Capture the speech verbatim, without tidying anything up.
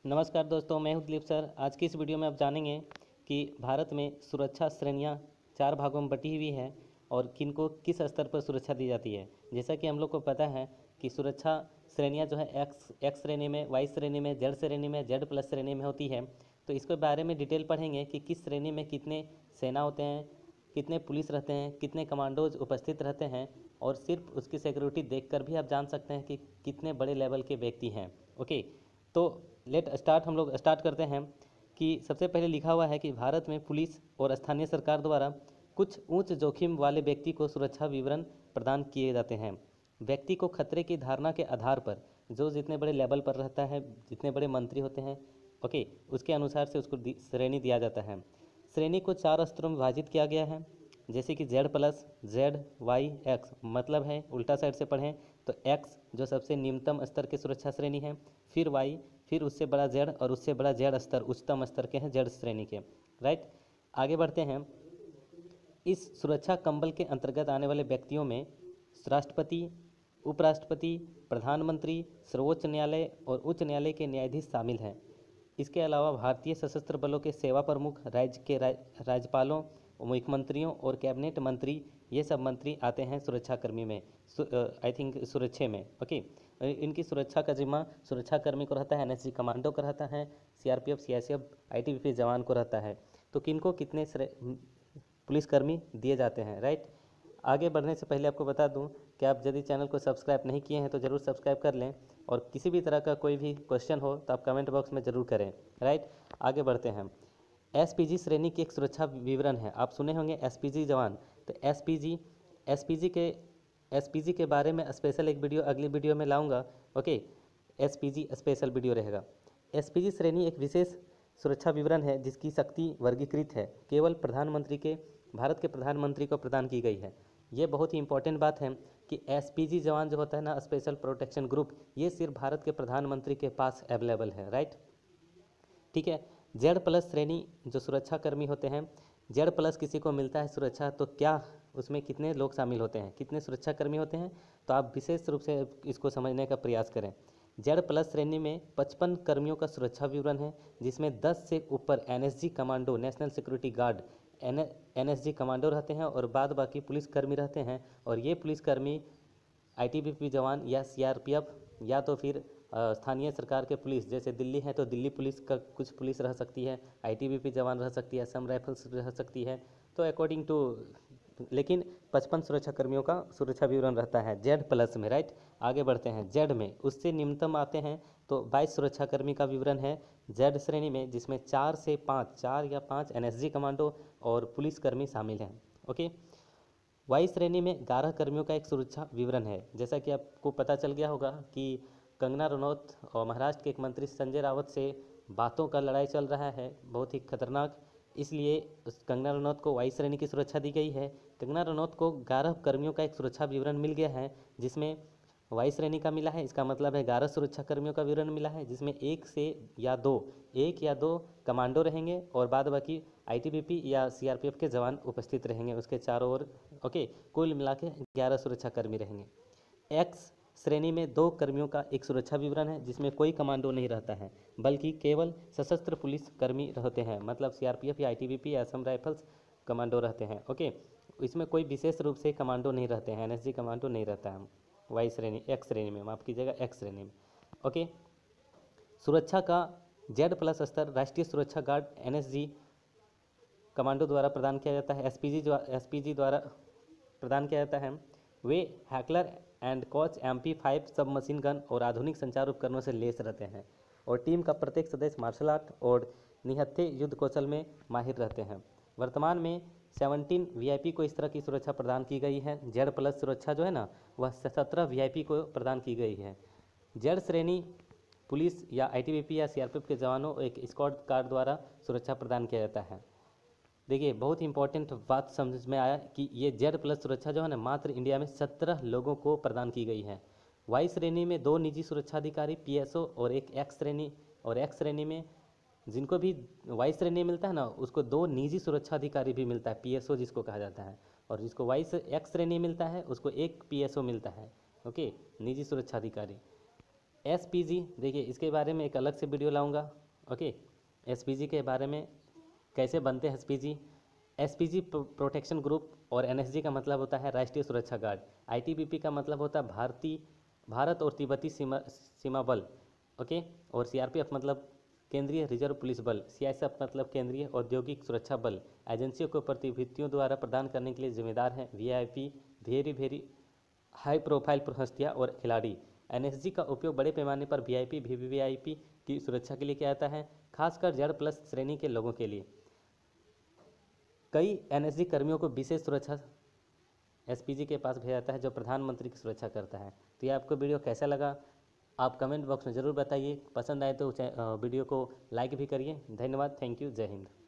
नमस्कार दोस्तों, मैं हूं दिलीप सर। आज की इस वीडियो में आप जानेंगे कि भारत में सुरक्षा श्रेणियां चार भागों में बटी हुई है और किनको किस स्तर पर सुरक्षा दी जाती है। जैसा कि हम लोग को पता है कि सुरक्षा श्रेणियां जो है एक्स एक्स श्रेणी में, वाई श्रेणी में, जेड श्रेणी में, जेड प्लस श्रेणी में होती है। तो इसके बारे में डिटेल पढ़ेंगे कि किस श्रेणी में कितने सेना होते हैं, कितने पुलिस रहते हैं, कितने कमांडोज उपस्थित रहते हैं, और सिर्फ उसकी सिक्योरिटी देखकर भी आप जान सकते हैं कि कितने बड़े लेवल के व्यक्ति हैं। ओके, तो लेट स्टार्ट हम लोग स्टार्ट करते हैं कि सबसे पहले लिखा हुआ है कि भारत में पुलिस और स्थानीय सरकार द्वारा कुछ उच्च जोखिम वाले व्यक्ति को सुरक्षा विवरण प्रदान किए जाते हैं। व्यक्ति को खतरे की धारणा के आधार पर जो जितने बड़े लेवल पर रहता है, जितने बड़े मंत्री होते हैं, ओके, उसके अनुसार से उसको श्रेणी दिया जाता है। श्रेणी को चार स्तरों में विभाजित किया गया है, जैसे कि Z plus, Z, Y, X. मतलब है उल्टा साइड से पढ़ें तो एक्स जो सबसे निम्नतम स्तर की सुरक्षा श्रेणी है, फिर वाई, फिर उससे बड़ा जेड और उससे बड़ा जेड स्तर उच्चतम स्तर के हैं जेड श्रेणी के। राइट, आगे बढ़ते हैं। इस सुरक्षा कंबल के अंतर्गत आने वाले व्यक्तियों में राष्ट्रपति, उपराष्ट्रपति, प्रधानमंत्री, सर्वोच्च न्यायालय और उच्च न्यायालय के न्यायाधीश शामिल हैं। इसके अलावा भारतीय सशस्त्र बलों के सेवा प्रमुख, राज्य के राज्यपालों, मुख्यमंत्रियों और कैबिनेट मंत्री, ये सब मंत्री आते हैं सुरक्षाकर्मी में, आई थिंक सुरक्षा में। ओके, इनकी सुरक्षा का जिम्मा सुरक्षाकर्मी को रहता है, एनएसजी कमांडो को रहता है, सीआरपीएफ, सीआईएसएफ, आईटीबीपी जवान को रहता है। तो किनको कितने पुलिसकर्मी दिए जाते हैं। राइट, आगे बढ़ने से पहले आपको बता दूं कि आप यदि चैनल को सब्सक्राइब नहीं किए हैं तो ज़रूर सब्सक्राइब कर लें, और किसी भी तरह का कोई भी क्वेश्चन हो तो आप कमेंट बॉक्स में ज़रूर करें। राइट, आगे बढ़ते हैं। एसपीजी श्रेणी की एक सुरक्षा विवरण है। आप सुने होंगे एसपीजी जवान, तो एसपीजी एसपीजी के एसपीजी के बारे में स्पेशल एक वीडियो अगली वीडियो में लाऊंगा। ओके, एसपीजी स्पेशल वीडियो रहेगा। एसपीजी श्रेणी एक विशेष सुरक्षा विवरण है जिसकी शक्ति वर्गीकृत है, केवल प्रधानमंत्री के भारत के प्रधानमंत्री को प्रदान की गई है। ये बहुत ही इंपॉर्टेंट बात है कि एसपीजी जवान जो होता है ना, स्पेशल प्रोटेक्शन ग्रुप, ये सिर्फ भारत के प्रधानमंत्री के पास अवेलेबल है। राइट, ठीक है। जेड प्लस श्रेणी जो सुरक्षाकर्मी होते हैं, जेड प्लस किसी को मिलता है सुरक्षा, तो क्या उसमें कितने लोग शामिल होते हैं, कितने सुरक्षाकर्मी होते हैं, तो आप विशेष रूप से इसको समझने का प्रयास करें। जेड प्लस श्रेणी में पचपन कर्मियों का सुरक्षा विवरण है, जिसमें दस से ऊपर NSG commando, national security guard, N NSG commando रहते हैं, और बाद बाकी पुलिसकर्मी रहते हैं। और ये पुलिसकर्मी आईटीबीपी जवान या सीआरपीएफ या तो फिर स्थानीय सरकार के पुलिस, जैसे दिल्ली है तो दिल्ली पुलिस का कुछ पुलिस रह सकती है, आईटीबीपी जवान रह सकती है, असम राइफल्स रह सकती है, तो अकॉर्डिंग टू, लेकिन पचपन सुरक्षा कर्मियों का सुरक्षा विवरण रहता है जेड प्लस में। राइट, आगे बढ़ते हैं। जेड में उससे निम्नतम आते हैं तो बाईस सुरक्षाकर्मी का विवरण है जेड श्रेणी में, जिसमें चार से पाँच चार या पाँच एनएसजी कमांडो और पुलिसकर्मी शामिल हैं। ओके, वाई श्रेणी में ग्यारह कर्मियों का एक सुरक्षा विवरण है। जैसा कि आपको पता चल गया होगा कि कंगना रनौत और महाराष्ट्र के एक मंत्री संजय रावत से बातों का लड़ाई चल रहा है, बहुत ही खतरनाक, इसलिए कंगना रनौत को वाई श्रेणी की सुरक्षा दी गई है। कंगना रनौत को ग्यारह कर्मियों का एक सुरक्षा विवरण मिल गया है, जिसमें वाई श्रेणी का मिला है, इसका मतलब है ग्यारह सुरक्षा कर्मियों का विवरण मिला है, जिसमें एक से या दो एक या दो कमांडो रहेंगे और बाद बाकी आईटीबीपी या सीआरपीएफ के जवान उपस्थित रहेंगे उसके चारों ओर। ओके, कुल मिला के ग्यारह सुरक्षा कर्मी रहेंगे। एक्स श्रेणी में दो कर्मियों का एक सुरक्षा विवरण है, जिसमें कोई कमांडो नहीं रहता है, बल्कि केवल सशस्त्र पुलिस कर्मी रहते हैं, मतलब सीआरपीएफ या आईटीबीपी या असम राइफल्स कमांडो रहते हैं। ओके, इसमें कोई विशेष रूप से कमांडो नहीं रहते हैं, एनएसजी कमांडो नहीं रहता है वाई श्रेणी, एक्स श्रेणी में, माफ कीजिएगा, एक्स श्रेणी में। ओके, सुरक्षा का जेड प्लस स्तर राष्ट्रीय सुरक्षा गार्ड एनएसजी कमांडो द्वारा प्रदान किया जाता है, एसपीजी जो एसपीजी द्वारा प्रदान किया जाता है। वे Heckler and Koch M P five sub machine gun और आधुनिक संचार उपकरणों से लेस रहते हैं, और टीम का प्रत्येक सदस्य मार्शल आर्ट और निहत्थे युद्ध कौशल में माहिर रहते हैं। वर्तमान में सत्रह वीआईपी को इस तरह की सुरक्षा प्रदान की गई है। जेड प्लस सुरक्षा जो है ना, वह सत्रह वीआईपी को प्रदान की गई है। जेड श्रेणी पुलिस या आईटीबीपी या सीआरपीएफ के जवानों एक स्क्वाड कार द्वारा सुरक्षा प्रदान किया जाता है। देखिए, बहुत इंपॉर्टेंट बात समझ में आया कि ये जेड प्लस सुरक्षा जो है ना, मात्र इंडिया में सत्रह लोगों को प्रदान की गई है। वाई श्रेणी में दो निजी सुरक्षा अधिकारी पीएसओ और एक एक्स श्रेणी, और एक्स श्रेणी में जिनको भी वाई श्रेणी मिलता है ना, उसको दो निजी सुरक्षा अधिकारी भी मिलता है, पीएसओ जिसको कहा जाता है, और जिसको वाई से एक्स श्रेणी मिलता है उसको एक पीएसओ मिलता है। ओके, निजी सुरक्षा अधिकारी। एस पी जी, देखिए इसके बारे में एक अलग से वीडियो लाऊंगा। ओके, एस पी जी के बारे में कैसे बनते हैं S P G. S P G protection group और एन एस जी का मतलब होता है राष्ट्रीय सुरक्षा guard. I T B P का मतलब होता है भारतीय भारत और तिब्बती सीमा सीमा बल। ओके, और सी आर पी एफ मतलब केंद्रीय रिजर्व पुलिस बल। सी आई एस एफ मतलब केंद्रीय औद्योगिक सुरक्षा बल। एजेंसियों को प्रतिभूतियों द्वारा प्रदान करने के लिए जिम्मेदार हैं V I P, very very high profile हस्तियाँ और खिलाड़ी। एन एस जी का उपयोग बड़े पैमाने पर V I P, V V I P की सुरक्षा के लिए किया जाता है, खासकर जेड प्लस श्रेणी के लोगों के लिए। कई एन एस जी कर्मियों को विशेष सुरक्षा एस पी जी के पास भेजा जाता है जो प्रधानमंत्री की सुरक्षा करता है। तो ये आपको वीडियो कैसा लगा आप कमेंट बॉक्स में ज़रूर बताइए। पसंद आए तो वीडियो को लाइक भी करिए। धन्यवाद, थैंक यू, जय हिंद।